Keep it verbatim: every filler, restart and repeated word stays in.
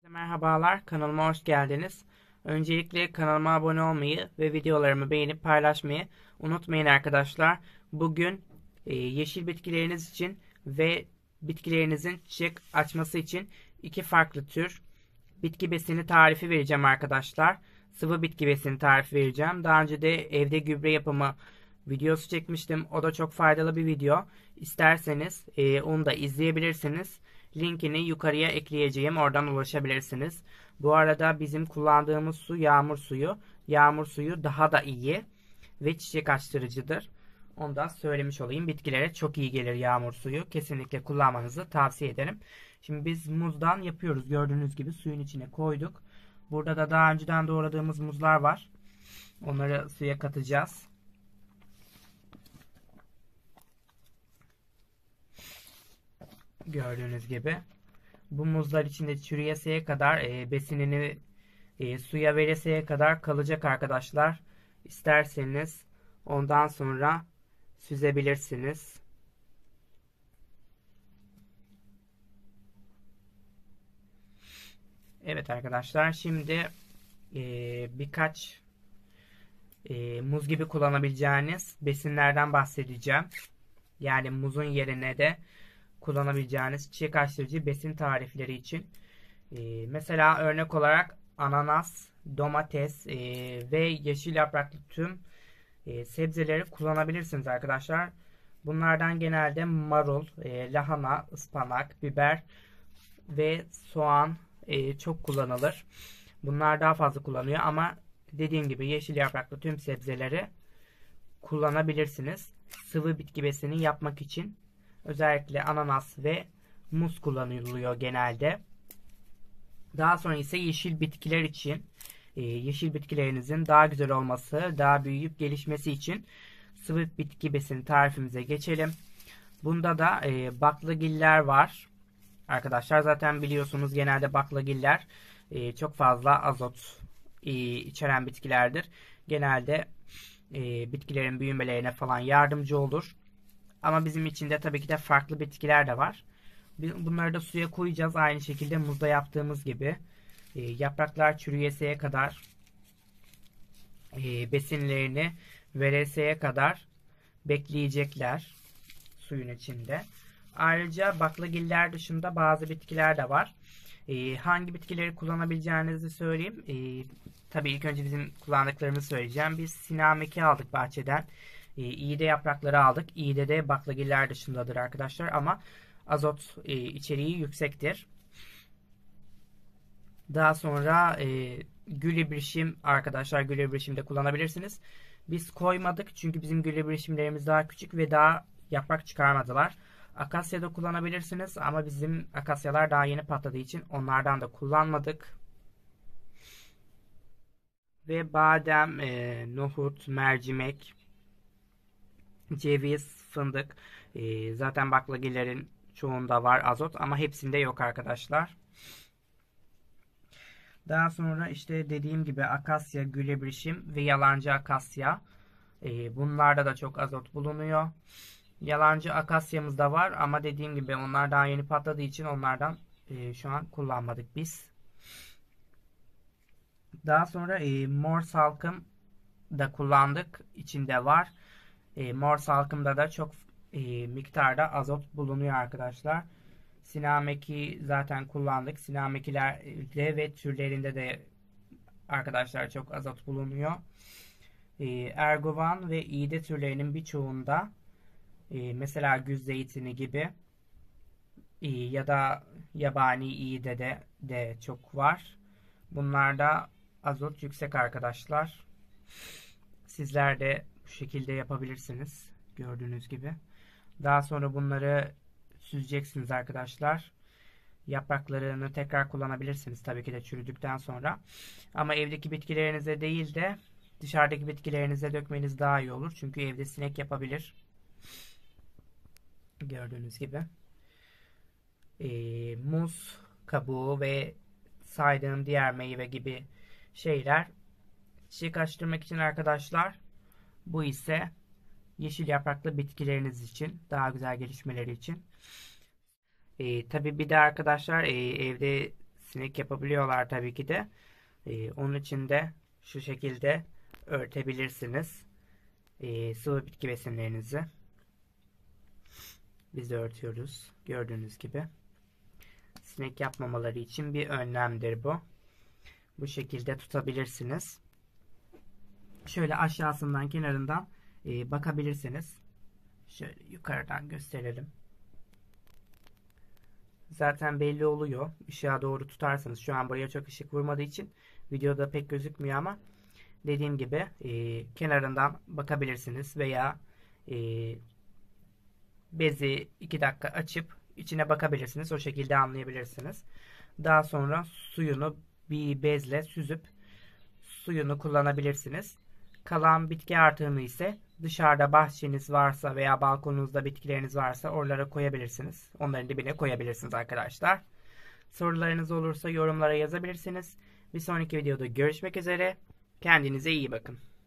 Merhabalar, kanalıma hoş geldiniz. Öncelikle kanalıma abone olmayı ve videolarımı beğenip paylaşmayı unutmayın arkadaşlar. Bugün e, yeşil bitkileriniz için ve bitkilerinizin çiçek açması için iki farklı tür bitki besini tarifi vereceğim arkadaşlar. Sıvı bitki besini tarifi vereceğim. Daha önce de evde gübre yapımı videosu çekmiştim. O da çok faydalı bir video. İsterseniz e, onu da izleyebilirsiniz. Linkini yukarıya ekleyeceğim. Oradan ulaşabilirsiniz. Bu arada bizim kullandığımız su yağmur suyu. Yağmur suyu daha da iyi ve çiçek açtırıcıdır. Onu da söylemiş olayım. Bitkilere çok iyi gelir yağmur suyu. Kesinlikle kullanmanızı tavsiye ederim. Şimdi biz muzdan yapıyoruz. Gördüğünüz gibi suyun içine koyduk. Burada da daha önceden doğradığımız muzlar var. Onları suya katacağız. Gördüğünüz gibi. Bu muzlar içinde çürüyeseye kadar e, besinini e, suya vereseye kadar kalacak arkadaşlar. İsterseniz ondan sonra süzebilirsiniz. Evet arkadaşlar, şimdi e, birkaç e, muz gibi kullanabileceğiniz besinlerden bahsedeceğim. Yani muzun yerine de kullanabileceğiniz çiçek açtırıcı besin tarifleri için. E, mesela örnek olarak ananas, domates e, ve yeşil yapraklı tüm e, sebzeleri kullanabilirsiniz arkadaşlar. Bunlardan genelde marul, e, lahana, ıspanak, biber ve soğan e, çok kullanılır. Bunlar daha fazla kullanılıyor ama dediğim gibi yeşil yapraklı tüm sebzeleri kullanabilirsiniz. Sıvı bitki besini yapmak için özellikle ananas ve muz kullanılıyor genelde. Daha sonra ise yeşil bitkiler için e, yeşil bitkilerinizin daha güzel olması, daha büyüyüp gelişmesi için sıvı bitki besini tarifimize geçelim. Bunda da e, baklagiller var. Arkadaşlar zaten biliyorsunuz genelde baklagiller e, çok fazla azot e, içeren bitkilerdir. Genelde e, bitkilerin büyümelerine falan yardımcı olur. Ama bizim için de tabii ki de farklı bitkiler de var. Bunları da suya koyacağız. Aynı şekilde muzda yaptığımız gibi. E, yapraklar çürüyeseye kadar e, besinlerini vereseye kadar bekleyecekler suyun içinde. Ayrıca baklagiller dışında bazı bitkiler de var. E, hangi bitkileri kullanabileceğinizi söyleyeyim. E, tabii ilk önce bizim kullandıklarımızı söyleyeceğim. Biz sinameki aldık bahçeden. E, iğde yaprakları aldık. İğde de baklagiller dışındadır arkadaşlar ama azot e, içeriği yüksektir. Daha sonra e, gül ibrişim arkadaşlar, gül ibrişim de kullanabilirsiniz. Biz koymadık çünkü bizim gül ibrişimlerimiz daha küçük ve daha yaprak çıkarmadılar. Akasya da kullanabilirsiniz ama bizim akasyalar daha yeni patladığı için onlardan da kullanmadık. Ve badem, e, nohut, mercimek, ceviz, fındık. E, zaten baklagillerin çoğunda var azot ama hepsinde yok arkadaşlar. Daha sonra işte dediğim gibi akasya, gülebrişim ve yalancı akasya. E, bunlarda da çok azot bulunuyor. Yalancı akasyamız da var ama dediğim gibi onlar daha yeni patladığı için onlardan e, şu an kullanmadık biz. Daha sonra e, mor salkım da kullandık. İçinde var. E, mor salkımda da çok e, miktarda azot bulunuyor arkadaşlar. Sinameki zaten kullandık. Sinamekilerde ve türlerinde de arkadaşlar çok azot bulunuyor. E, erguvan ve iğde türlerinin birçoğunda e, mesela güz zeytini gibi e, ya da yabani iğde de, de çok var. Bunlarda azot yüksek arkadaşlar. Sizler de bu şekilde yapabilirsiniz. Gördüğünüz gibi. Daha sonra bunları süzeceksiniz arkadaşlar. Yapraklarını tekrar kullanabilirsiniz tabii ki de çürüdükten sonra. Ama evdeki bitkilerinize değil de dışarıdaki bitkilerinize dökmeniz daha iyi olur. Çünkü evde sinek yapabilir. Gördüğünüz gibi. Ee, muz kabuğu ve saydığım diğer meyve gibi şeyler çiçek açtırmak için arkadaşlar. Bu ise yeşil yapraklı bitkileriniz için daha güzel gelişmeleri için. E, tabii bir de arkadaşlar e, evde sinek yapabiliyorlar tabii ki de. E, onun için de şu şekilde örtebilirsiniz e, sıvı bitki besinlerinizi. Biz de örtüyoruz. Gördüğünüz gibi. Sinek yapmamaları için bir önlemdir bu. Bu şekilde tutabilirsiniz. Şöyle aşağısından, kenarından e, bakabilirsiniz. Şöyle yukarıdan gösterelim. Zaten belli oluyor. Işığa doğru tutarsanız, şu an buraya çok ışık vurmadığı için videoda pek gözükmüyor ama dediğim gibi e, kenarından bakabilirsiniz veya e, bezi iki dakika açıp içine bakabilirsiniz. O şekilde anlayabilirsiniz. Daha sonra suyunu bir bezle süzüp suyunu kullanabilirsiniz. Kalan bitki artığını ise dışarıda bahçeniz varsa veya balkonunuzda bitkileriniz varsa oralara koyabilirsiniz. Onların dibine koyabilirsiniz arkadaşlar. Sorularınız olursa yorumlara yazabilirsiniz. Bir sonraki videoda görüşmek üzere. Kendinize iyi bakın.